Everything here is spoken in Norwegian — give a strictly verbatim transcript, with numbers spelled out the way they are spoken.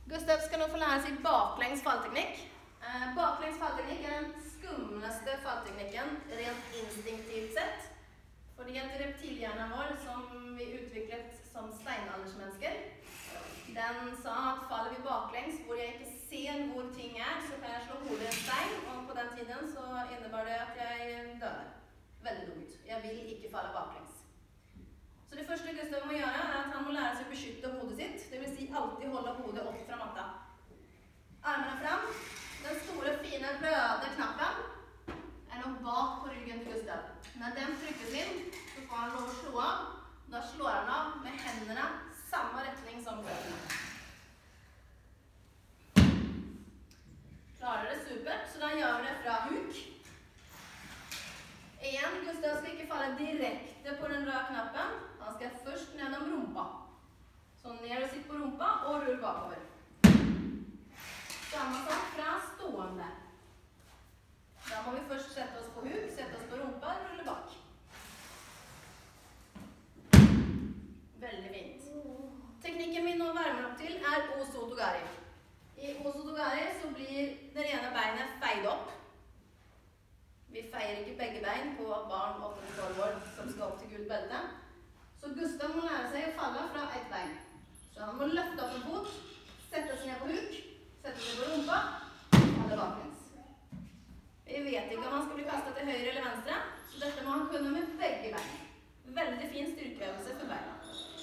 Gustav skal nå få lære seg baklengs fallteknikk. Eh, baklengs fallteknikk er den skumleste fallteknikken, rent instinktivt sett. Fordi at reptilhjernen vår, som vi utviklet som steinaldersmennesker, den sa at faller vi baklengs, hvor jeg ikke ser hvor ting er, så kan jeg slå hodet i en stein, og på den tiden så innebar det at jeg døde. Veldig dumt. Jeg vil ikke falle baklengs. Så det første Gustav må gjøre er at han må lære seg å beskytte hodet sitt, det vil si alltid holde hodet opp fra matta. Armene fram. Den store, fine, røde knappen er nå bak på ryggen til Gustav. Når den trykkes inn, så får han lov å slå av. Da slår han av med hendene samme retning som føttene. Klarer det supert, så da gjør vi det fra huk. Igjen, Gustav skal ikke falle direkte på den røde knappen. Han skal først nedom rumpa. Så ned og sitt på rumpa og rull bakover. Samme sak fra stående. Da må vi først sette oss på huk, sette oss på rumpa og rulle bak. Veldig fint. Teknikken vi nå varmer opp til er Osotogari. I Osotogari så blir det ene beinet feid opp. Vi feier ikke begge bein på barn åtte til tolv år som skal opp til gult belte. Så Gustav må lære seg å falle fra ett bein. Så han må løfte opp en fot, sette seg ned på huk, sette seg på rumpa, falle baklengs. Vi vet ikke om han skal bli kastet til høyre eller venstre, så dette må han kunne med begge bein. Veldig fin styrkeøvelse for beina.